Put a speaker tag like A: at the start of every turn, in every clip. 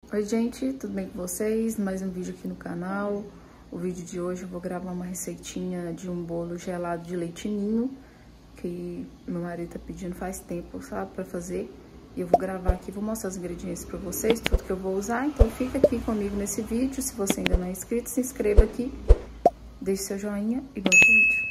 A: Oi gente, tudo bem com vocês? Mais um vídeo aqui no canal. O vídeo de hoje eu vou gravar uma receitinha de um bolo gelado de leite ninho, que meu marido tá pedindo faz tempo, sabe, pra fazer. E eu vou gravar aqui, vou mostrar os ingredientes pra vocês, tudo que eu vou usar. Então fica aqui comigo nesse vídeo. Se você ainda não é inscrito, se inscreva aqui, deixe seu joinha e bora pro vídeo.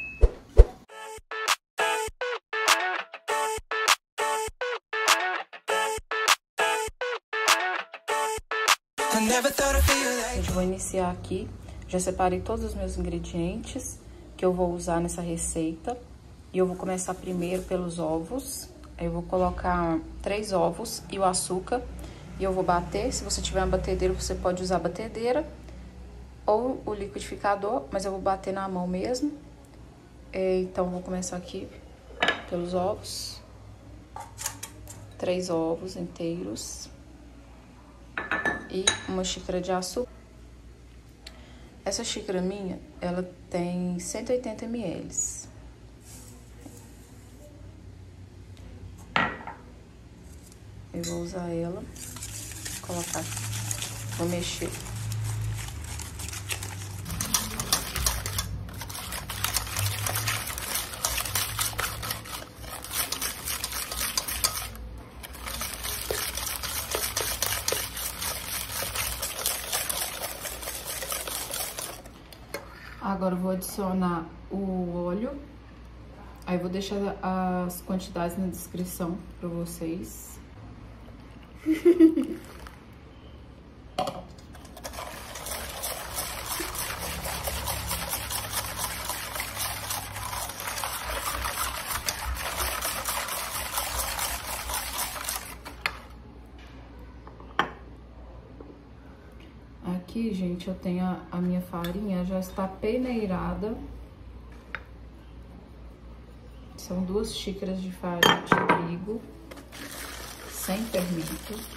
A: Gente, vou iniciar aqui. Já separei todos os meus ingredientes que eu vou usar nessa receita. E eu vou começar primeiro pelos ovos. Eu vou colocar 3 ovos e o açúcar. E eu vou bater. Se você tiver uma batedeira, você pode usar a batedeira ou o liquidificador, mas eu vou bater na mão mesmo. Então, vou começar aqui pelos ovos. 3 ovos inteiros. E uma xícara de açúcar. Essa xícara minha, ela tem 180 ml. Eu vou usar ela, colocar aqui, vou mexer. Agora eu vou adicionar o óleo, aí eu vou deixar as quantidades na descrição pra vocês. Aqui, gente, eu tenho a minha farinha, já está peneirada. São 2 xícaras de farinha de trigo, sem fermento.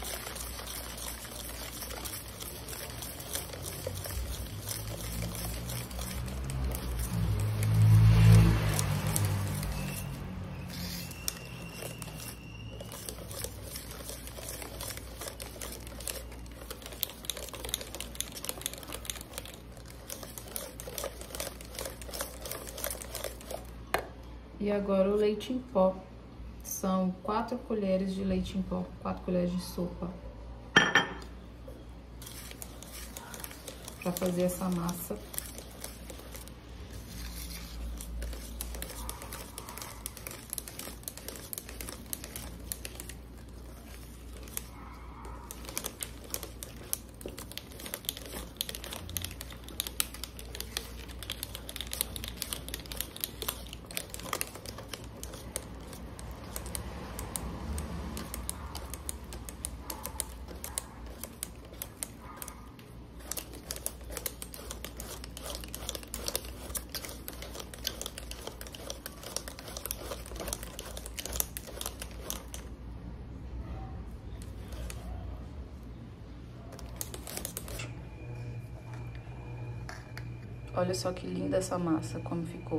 A: E agora o leite em pó. São 4 colheres de leite em pó, 4 colheres de sopa. Pra fazer essa massa. Olha só que linda essa massa, como ficou.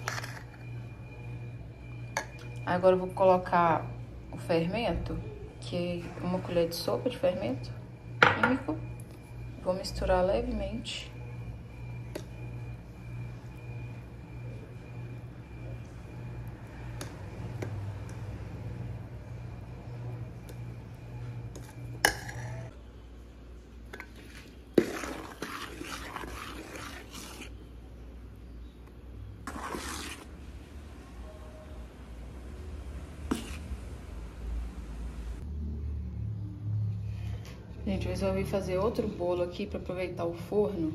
A: Agora eu vou colocar o fermento, que é 1 colher de sopa de fermento químico. Vou misturar levemente. Gente, eu resolvi fazer outro bolo aqui pra aproveitar o forno.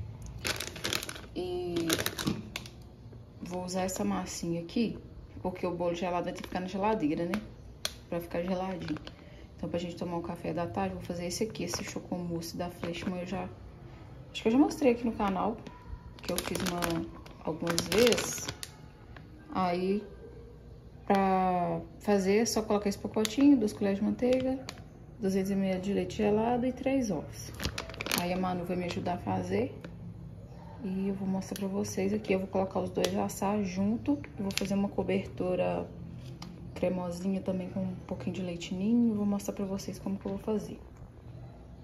A: E vou usar essa massinha aqui, porque o bolo gelado vai ter que ficar na geladeira, né? Pra ficar geladinho. Então, pra gente tomar um café da tarde, vou fazer esse aqui, esse chocomousse da Fleshman. Acho que eu já mostrei aqui no canal, que eu fiz algumas vezes. Aí, pra fazer, é só colocar esse pacotinho, 2 colheres de manteiga, 200 ml de leite gelado e 3 ovos. Aí a Manu vai me ajudar a fazer. E eu vou mostrar pra vocês aqui. Eu vou colocar os dois assar junto. Eu vou fazer uma cobertura cremosinha também com um pouquinho de leite ninho. Eu vou mostrar pra vocês como que eu vou fazer.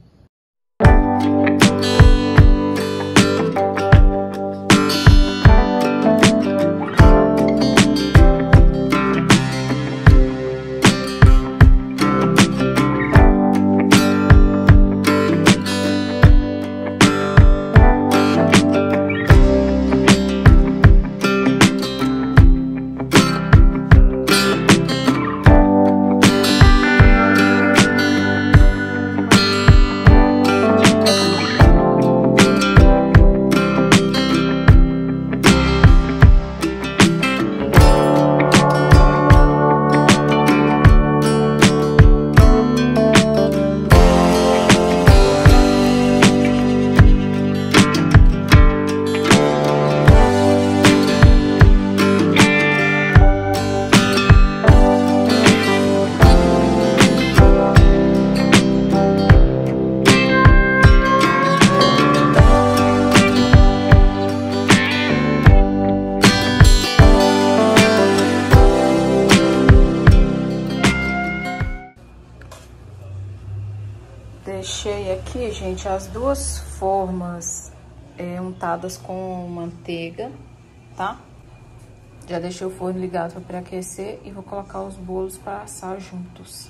A: Deixei aqui, gente, as duas formas untadas com manteiga, tá? Já deixei o forno ligado para pré-aquecer e vou colocar os bolos para assar juntos.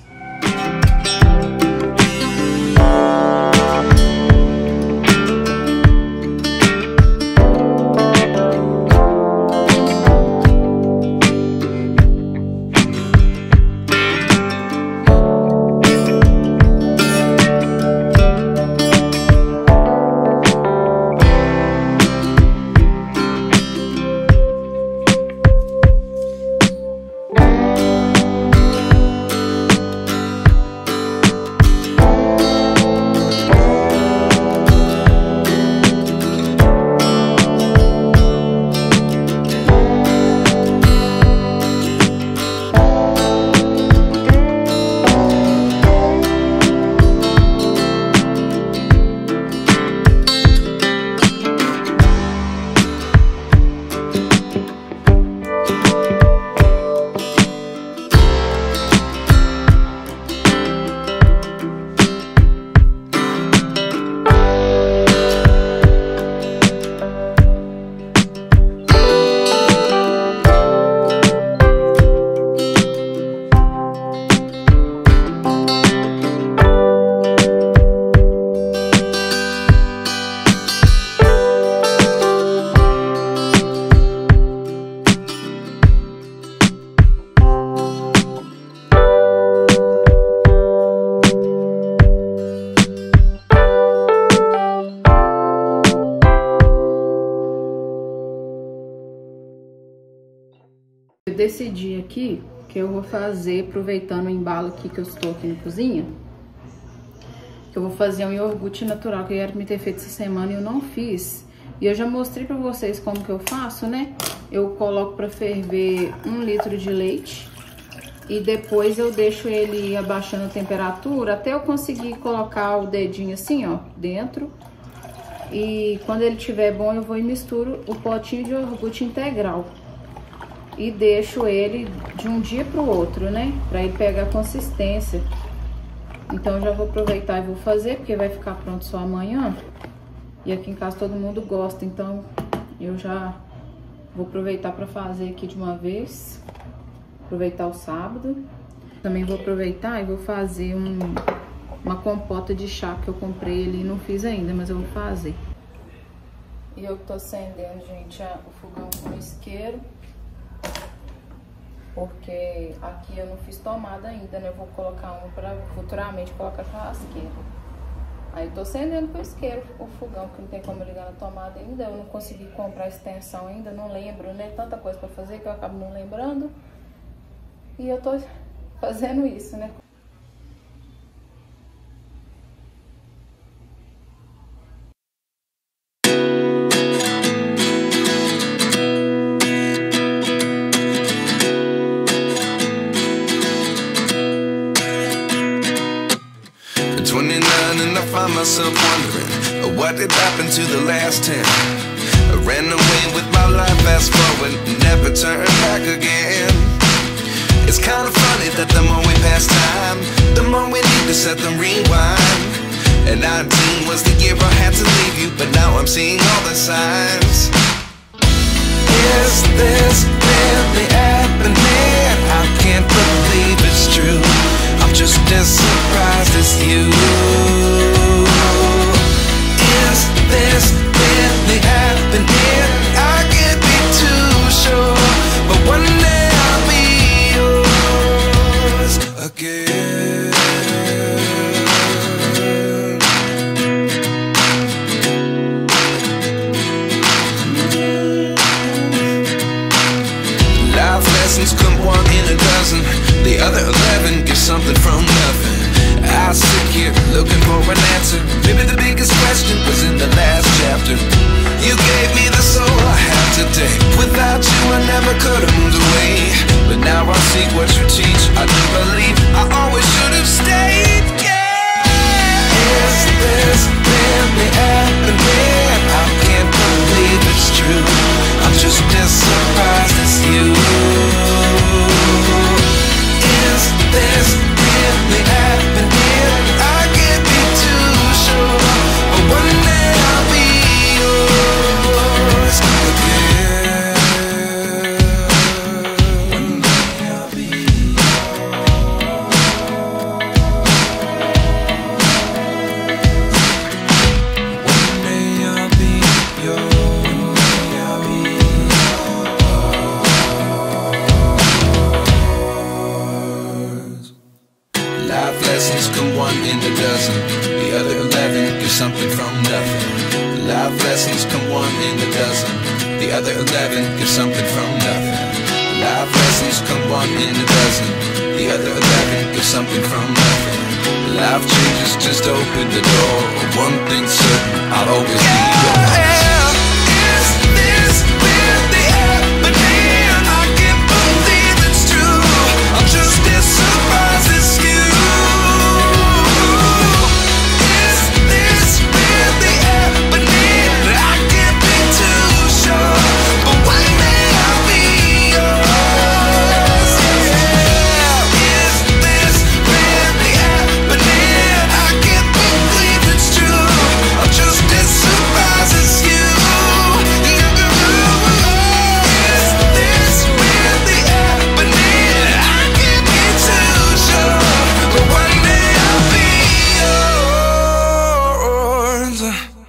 A: Eu decidi aqui que eu vou fazer, aproveitando o embalo aqui que eu estou aqui na cozinha, que eu vou fazer um iogurte natural que eu era me ter feito essa semana e eu não fiz. E eu já mostrei pra vocês como que eu faço, né? Eu coloco pra ferver 1 litro de leite e depois eu deixo ele abaixando a temperatura até eu conseguir colocar o dedinho assim, ó, dentro. E quando ele estiver bom, eu vou e misturo o potinho de iogurte integral. E deixo ele de um dia pro outro, né? Pra ele pegar consistência. Então eu já vou aproveitar e vou fazer, porque vai ficar pronto só amanhã. E aqui em casa todo mundo gosta, então eu já vou aproveitar pra fazer aqui de uma vez. Aproveitar o sábado. Também vou aproveitar e vou fazer uma compota de chá que eu comprei ali e não fiz ainda, mas eu vou fazer. E eu tô acendendo, gente, o fogão com isqueiro. Porque aqui eu não fiz tomada ainda, né? Eu vou colocar uma pra futuramente colocar churrasqueira. Aí eu tô acendendo com o isqueiro o fogão, porque não tem como ligar na tomada ainda. Eu não consegui comprar extensão ainda, não lembro, né? Tanta coisa pra fazer que eu acabo não lembrando. E eu tô fazendo isso, né?
B: Find myself wondering what did happen to the last 10. I ran away with my life, fast forward, never turn back again. It's kind of funny that the more we pass time, the more we need to set them rewind. And 19 was the year I had to leave you, but now I'm seeing all the signs. Is this really happening? I can't believe it's true. I'm just as surprised as you. Is this really happening? I can't be too sure, but one day I'll be yours again. Life lessons come 1 in a dozen. The other 11 get something from nothing. I sit here looking for an answer. Maybe the biggest question was in the last chapter. You gave me the soul I have today. Without you I never could have moved away. But now I see what you teach. I do believe I always should have stayed. Yeah. Is this really happening? I can't believe it's true. I'm just as surprised as you. Is this really happening? I can't be too something from nothing. Life lessons come one in a dozen. The other 11 give something from nothing. Life lessons come one in a dozen. The other 11 give something from nothing. Life changes, just open the door. One thing's certain, I'll always be yours. Is this really happening? I can't believe it's true. I'm just as surprised as you. Is this really happening? I can't be too sure, but one day I'll be yours. Is this really happening? I can't believe it's true. I'm just as surprised as you. Is this really happening? I can't be too sure, but one day I'll be yours.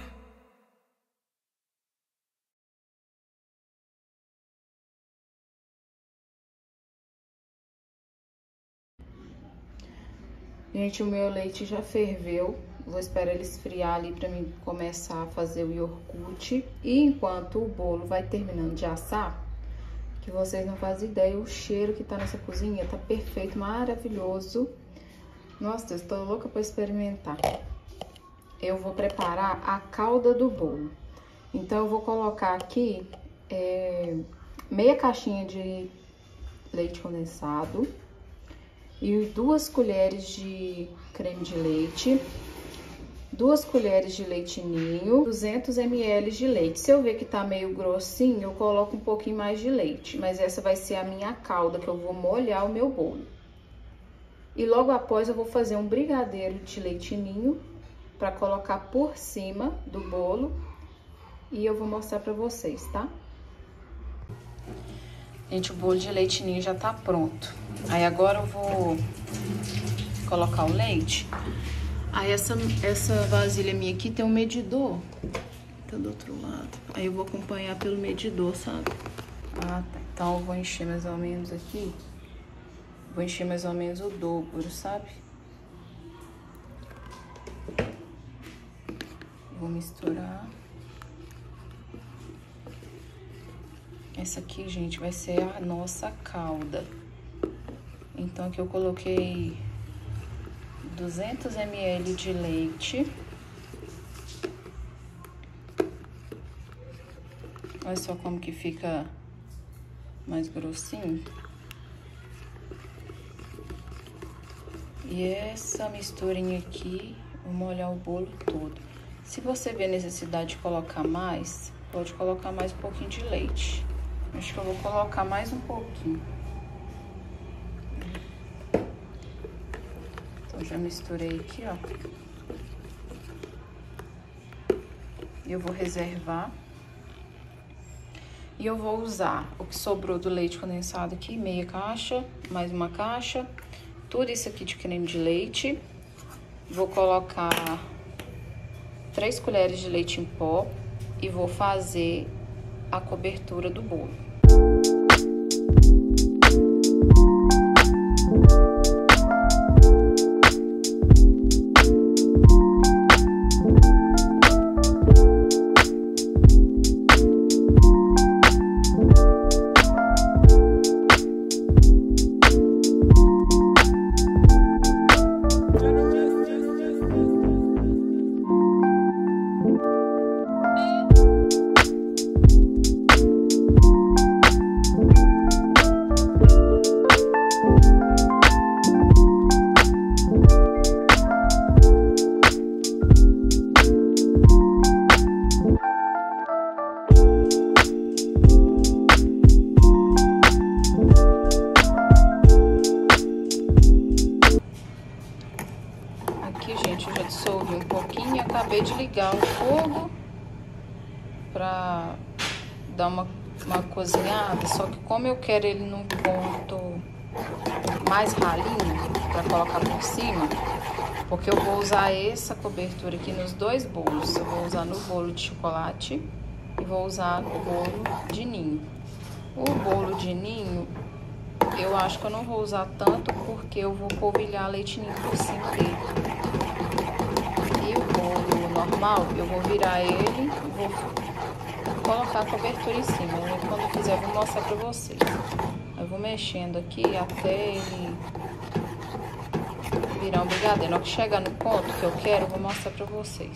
A: Gente, o meu leite já ferveu. Vou esperar ele esfriar ali pra mim começar a fazer o iogurte. E enquanto o bolo vai terminando de assar, que vocês não fazem ideia, o cheiro que tá nessa cozinha tá perfeito, maravilhoso. Nossa, Deus, tô louca pra experimentar. Eu vou preparar a calda do bolo. Então, eu vou colocar aqui meia caixinha de leite condensado e 2 colheres de creme de leite, 2 colheres de leite ninho, 200 ml de leite. Se eu ver que tá meio grossinho, eu coloco um pouquinho mais de leite, mas essa vai ser a minha calda, que eu vou molhar o meu bolo. E logo após eu vou fazer um brigadeiro de leite ninho para colocar por cima do bolo e eu vou mostrar para vocês, tá? Gente, o bolo de leite ninho já tá pronto. Aí agora eu vou colocar o leite. Aí essa vasilha minha aqui tem um medidor. Tá do outro lado. Aí eu vou acompanhar pelo medidor, sabe? Ah, tá. Então eu vou encher mais ou menos aqui. Vou encher mais ou menos o dobro, sabe? Vou misturar. Essa aqui, gente, vai ser a nossa calda. Então, aqui eu coloquei 200 ml de leite. Olha só como que fica mais grossinho. E essa misturinha aqui, vou molhar o bolo todo. Se você vê necessidade de colocar mais, pode colocar mais um pouquinho de leite. Acho que eu vou colocar mais um pouquinho. Então, já misturei aqui, ó. E eu vou reservar. E eu vou usar o que sobrou do leite condensado aqui, meia caixa, mais uma caixa. Tudo isso aqui de creme de leite. Vou colocar 3 colheres de leite em pó e vou fazer a cobertura do bolo. Dissolvi um pouquinho e acabei de ligar o fogo pra dar uma cozinhada, só que como eu quero ele num ponto mais ralinho pra colocar por cima, porque eu vou usar essa cobertura aqui nos 2 bolos. Eu vou usar no bolo de chocolate e vou usar no bolo de ninho. O bolo de ninho, eu acho que eu não vou usar tanto porque eu vou polvilhar leite ninho por cima dele. E o bolo normal, eu vou virar ele e vou colocar a cobertura em cima. Quando eu fizer, eu vou mostrar pra vocês. Eu vou mexendo aqui até ele virar um brigadeiro. Na hora que chegar no ponto que eu quero, eu vou mostrar pra vocês.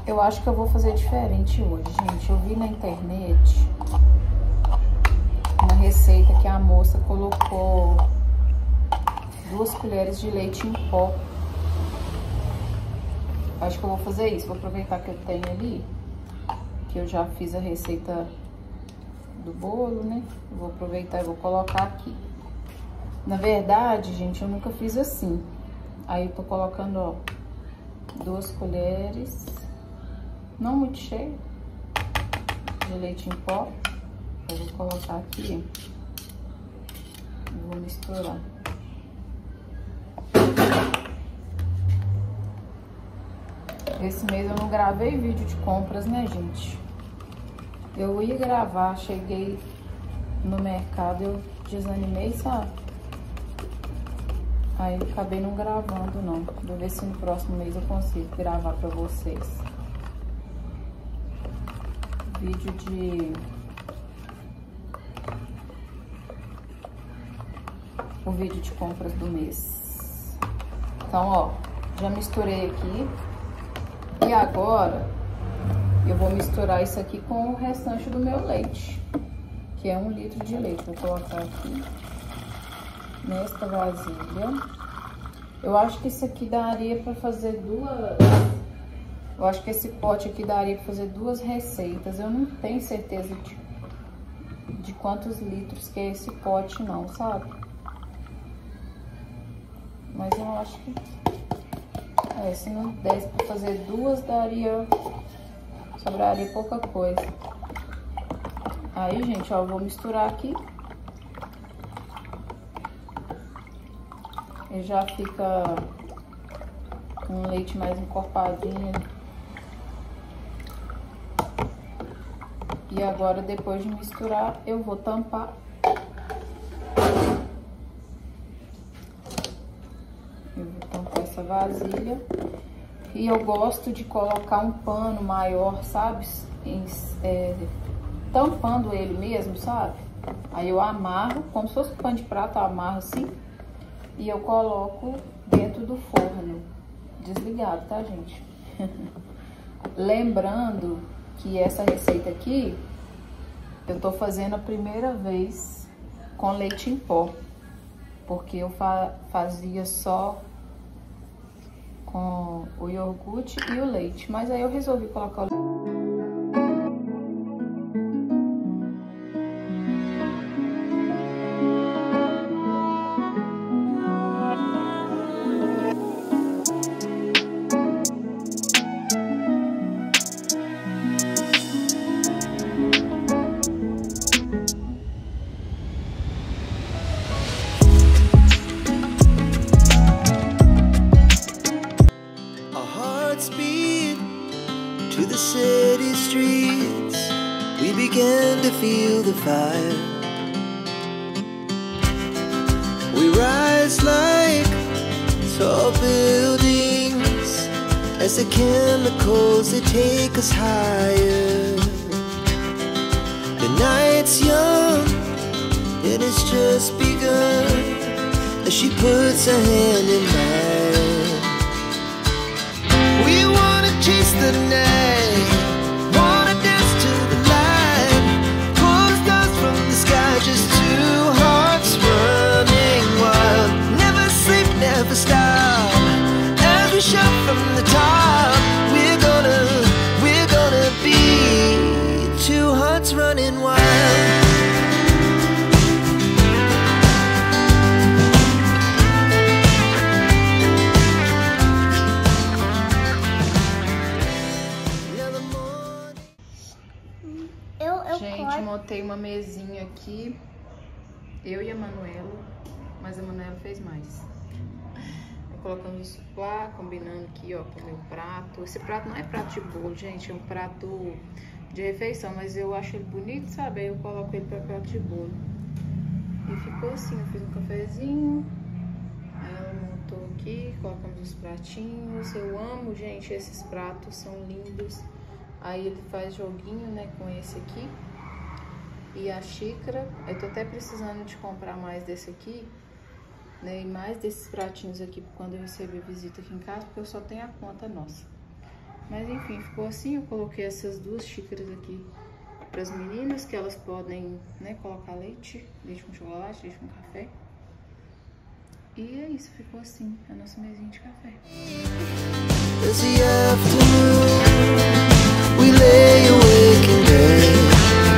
A: Eu acho que eu vou fazer diferente hoje, gente. Eu vi na internet uma receita que a moça colocou 2 colheres de leite em pó. Acho que eu vou fazer isso. Vou aproveitar que eu tenho ali, que eu já fiz a receita do bolo, né? Eu vou aproveitar e vou colocar aqui. Na verdade, gente, eu nunca fiz assim. Aí eu tô colocando, ó, 2 colheres, não muito cheio, de leite em pó. Eu vou colocar aqui e vou misturar. Esse mês eu não gravei vídeo de compras, né, gente? Eu ia gravar, cheguei no mercado, eu desanimei, sabe? Aí eu acabei não gravando, não. Vou ver se no próximo mês eu consigo gravar pra vocês. Vídeo de... o vídeo de compras do mês. Então, ó, já misturei aqui. E agora, eu vou misturar isso aqui com o restante do meu leite, que é 1 litro de leite. Vou colocar aqui nesta vasilha. Eu acho que isso aqui daria pra fazer 2... Eu acho que esse pote aqui daria pra fazer 2 receitas. Eu não tenho certeza de quantos litros que é esse pote, não, sabe? Mas eu acho que... se não desse pra fazer 2, sobraria pouca coisa. Aí, gente, ó, eu vou misturar aqui. E já fica com um leite mais encorpadinho. E agora, depois de misturar, eu vou tampar. Eu vou tampar essa vasilha. E eu gosto de colocar um pano maior, sabe? Tampando ele mesmo, sabe? Aí eu amarro, como se fosse um pano de prato, eu amarro assim. E eu coloco dentro do forno. Desligado, tá, gente? Lembrando que essa receita aqui, eu tô fazendo a primeira vez com leite em pó. Porque eu fazia só com o iogurte e o leite. Mas aí eu resolvi colocar o leite.
C: To the city streets, we began to feel the fire. We rise like tall buildings as the chemicals they take us higher. The night's young, it has just begun as she puts her hand in mine. We wanna chase the night, wanna dance to the light, pull the stars from the sky, just 2 hearts running wild. Never sleep, never stop, as we shout from the top. We're gonna be 2 hearts running wild.
A: Gente, montei uma mesinha aqui, eu e a Manuela, mas a Manuela fez mais. Colocando o suplá, combinando aqui, ó, com o meu prato. Esse prato não é prato de bolo, gente, é um prato de refeição, mas eu acho ele bonito, sabe? Aí eu coloco ele pra prato de bolo. E ficou assim, eu fiz um cafezinho, aí ela montou aqui, colocamos os pratinhos. Eu amo, gente, esses pratos, são lindos. Aí ele faz joguinho, né, com esse aqui. E a xícara, eu tô até precisando de comprar mais desse aqui, né, e mais desses pratinhos aqui quando eu receber visita aqui em casa, porque eu só tenho a conta nossa. Mas enfim, ficou assim. Eu coloquei essas 2 xícaras aqui para as meninas, que elas podem, né, colocar leite com chocolate, leite com café. E é isso, ficou assim a nossa mesinha de café.
C: As the afternoon, we lay awake in bed.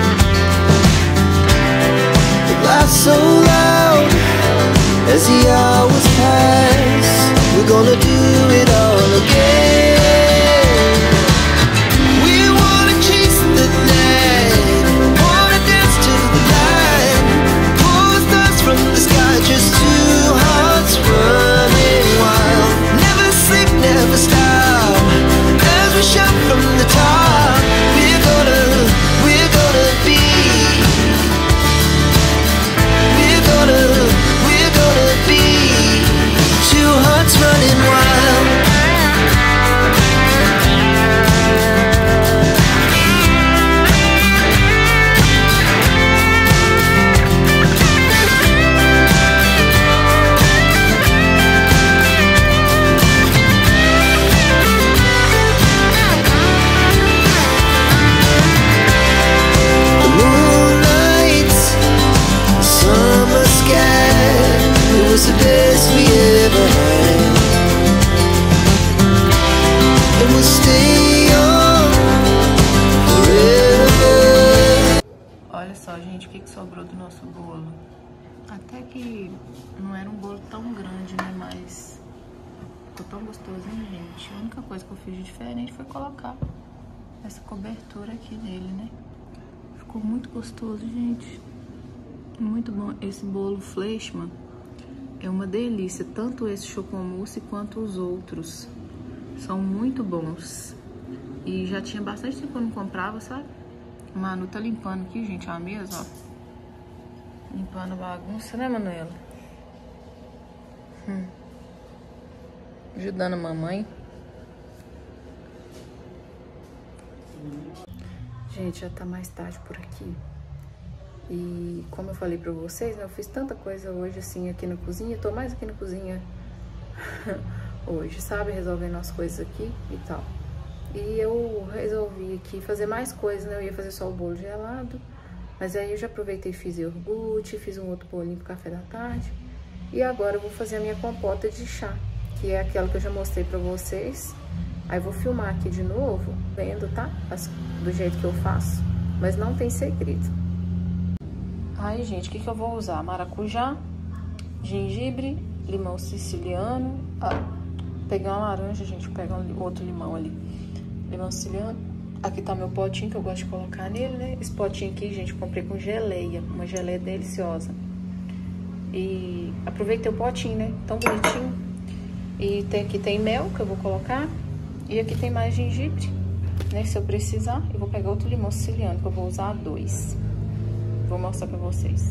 C: The laughs so loud as the hours pass. We're gonna do it all again. We wanna chase the night, wanna dance to the light. Pull stars from the sky, just 2 hearts running wild. Never sleep, never stop, as we shout from the top. We're gonna be. We're gonna be 2 hearts running wild. The best we ever had, and we'll stay on forever.
A: Olha só, gente, o que sobrou do nosso bolo. Até que não era um bolo tão grande, né? Mas ficou tão gostosinho, gente. A única coisa que eu fiz de diferente foi colocar essa cobertura aqui nele, né? Ficou muito gostoso, gente. Muito bom. Esse bolo Fleischmann é uma delícia, tanto esse chocomousse quanto os outros. São muito bons. E já tinha bastante tempo que eu não comprava, sabe? A Manu tá limpando aqui, gente, a mesa, ó. Limpando a bagunça, né, Manuela? Ajudando a mamãe. Gente, já tá mais tarde por aqui. E como eu falei pra vocês, né, eu fiz tanta coisa hoje, assim, aqui na cozinha. Tô mais aqui na cozinha hoje, sabe? Resolvendo as coisas aqui e tal. E eu resolvi aqui fazer mais coisas, né? Eu ia fazer só o bolo gelado. Mas aí eu já aproveitei e fiz iogurte, fiz um outro bolinho pro café da tarde. E agora eu vou fazer a minha compota de chá, que é aquela que eu já mostrei pra vocês. Aí eu vou filmar aqui de novo, vendo, tá? Do jeito que eu faço. Mas não tem segredo. Aí, gente, o que eu vou usar? Maracujá, gengibre, limão siciliano. Peguei uma laranja, gente, vou pegar outro limão ali. Limão siciliano. Aqui tá meu potinho que eu gosto de colocar nele, né? Esse potinho aqui, gente, eu comprei com geleia. Uma geleia deliciosa. E aproveitei o potinho, né? Tão bonitinho. E aqui tem mel que eu vou colocar. E aqui tem mais gengibre, né? Se eu precisar, eu vou pegar outro limão siciliano, que eu vou usar 2. Vou mostrar pra vocês.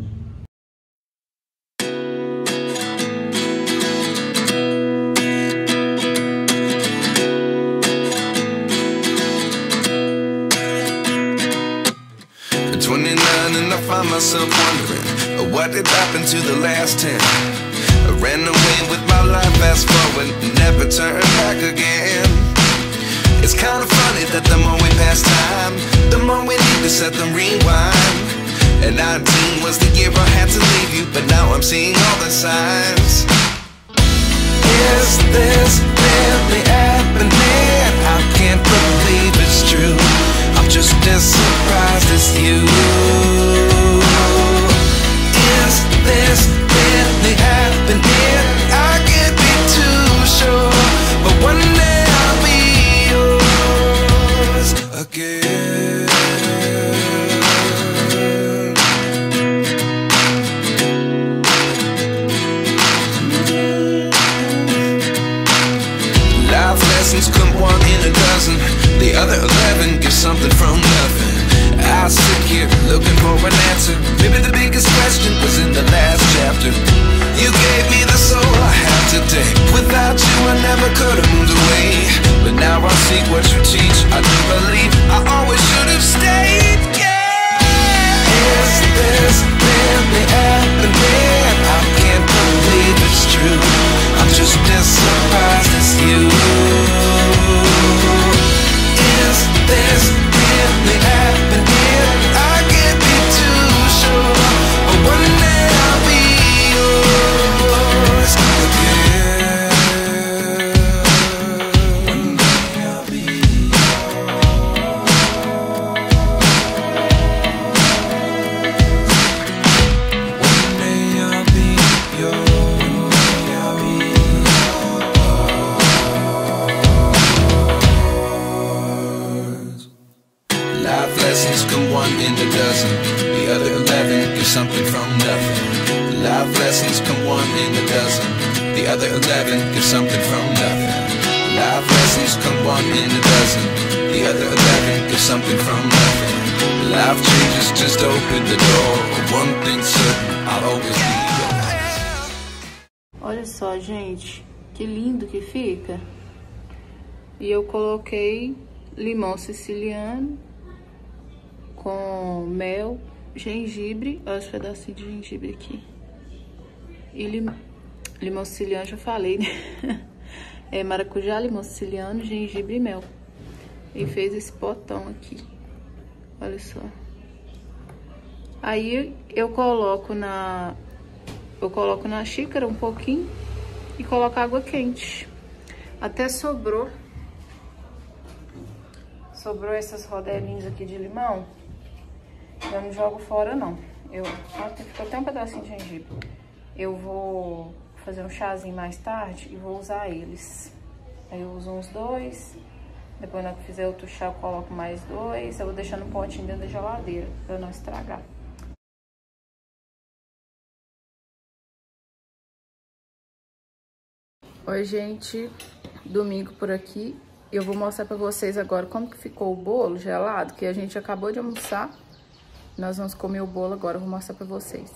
B: At 29 and I find myself wondering what did happen to the last 10. I ran away with my life, fast forward, never turn back again. It's kind of funny that the more we pass time, the more we need to set the rewind. And 19 was the year I had to leave you, but now I'm seeing all the signs. Is this really happening? I can't believe it's true. I'm just as surprised as you. Is this really happening? I can't be too sure, but one day I'll be yours again. Come 1 in a dozen, the other 11 get something from nothing. I sit here looking for an answer. Maybe the biggest question was in the last chapter. You gave me the soul I have today. Without you I never could have moved away. But now I see what you teach. I do believe I always should have stayed. Yeah. Is this really happening? I can't believe it's true. I'm just as surprised as you. something from nothing. Life lessons come one in a dozen. The other 11 give something from nothing. Life lessons come one in a dozen. The other 11 give something from nothing. Life changes just open the door. One thing's certain, I'll always be yours.
A: Olha só, gente, que lindo que fica. E eu coloquei limão siciliano com mel, gengibre, olha os pedacinhos de gengibre aqui. E limão siciliano, já falei, né? É maracujá, limão siciliano, gengibre e mel. E fez esse potão aqui. Olha só. Aí eu coloco na xícara um pouquinho e coloco água quente. Até sobrou essas rodelinhas aqui de limão. Eu não jogo fora, não. Ficou até um pedacinho de gengibre. Eu vou fazer um chazinho mais tarde e vou usar eles. Aí eu uso uns 2. Depois, na hora que fizer outro chá, eu coloco mais 2. Eu vou deixar no potinho dentro da geladeira, pra não estragar. Oi, gente. Domingo por aqui. Eu vou mostrar pra vocês agora como que ficou o bolo gelado, que a gente acabou de almoçar. Nós vamos comer o bolo agora, eu vou mostrar pra vocês.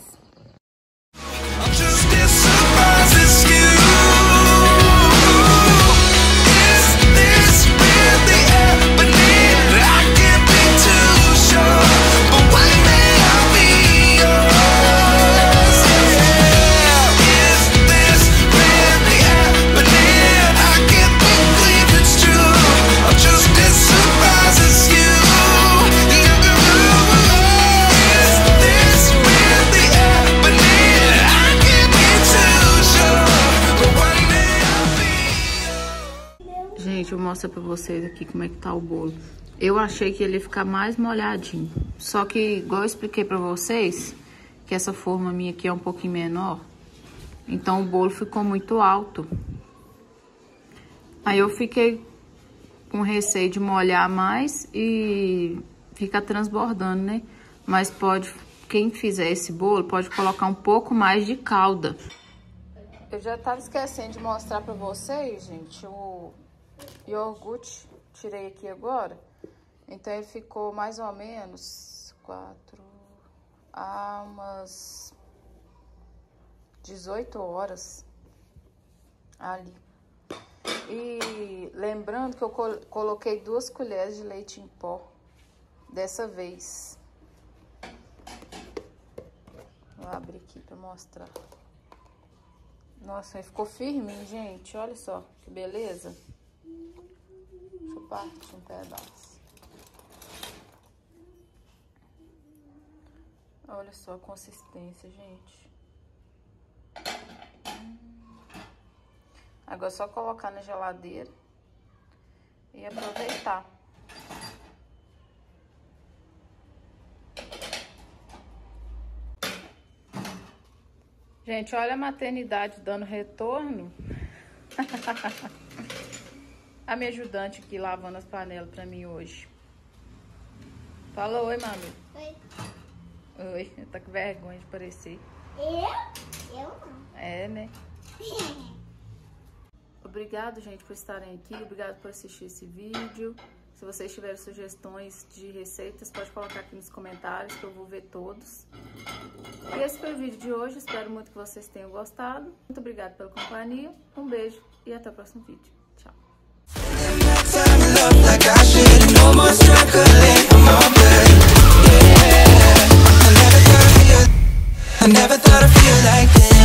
A: Gente, eu vou mostrar pra vocês aqui como é que tá o bolo. Eu achei que ele ia ficar mais molhadinho. Só que, igual eu expliquei pra vocês, que essa forma minha aqui é um pouquinho menor. Então o bolo ficou muito alto. Aí eu fiquei com receio de molhar mais e ficar transbordando, né? Mas quem fizer esse bolo, pode colocar um pouco mais de calda. Eu já tava esquecendo de mostrar pra vocês, gente, o iogurte, tirei aqui agora, então ele ficou mais ou menos umas 18 horas ali. E lembrando que eu coloquei 2 colheres de leite em pó dessa vez. Vou abrir aqui pra mostrar. Nossa, ele ficou firminho, gente, olha só que beleza. Deixa eu partir um pedaço. Olha só a consistência, gente. Agora é só colocar na geladeira e aproveitar. Gente, olha a maternidade dando retorno. A minha ajudante aqui lavando as panelas pra mim hoje. Fala oi, mami.
D: Oi.
A: Oi, tá com vergonha de parecer.
D: Eu não.
A: É, né? Obrigado, gente, por estarem aqui. Obrigado por assistir esse vídeo. Se vocês tiverem sugestões de receitas, pode colocar aqui nos comentários que eu vou ver todos. E esse foi o vídeo de hoje. Espero muito que vocês tenham gostado. Muito obrigada pela companhia. Um beijo e até o próximo vídeo. Tchau. I never thought I'd feel like this.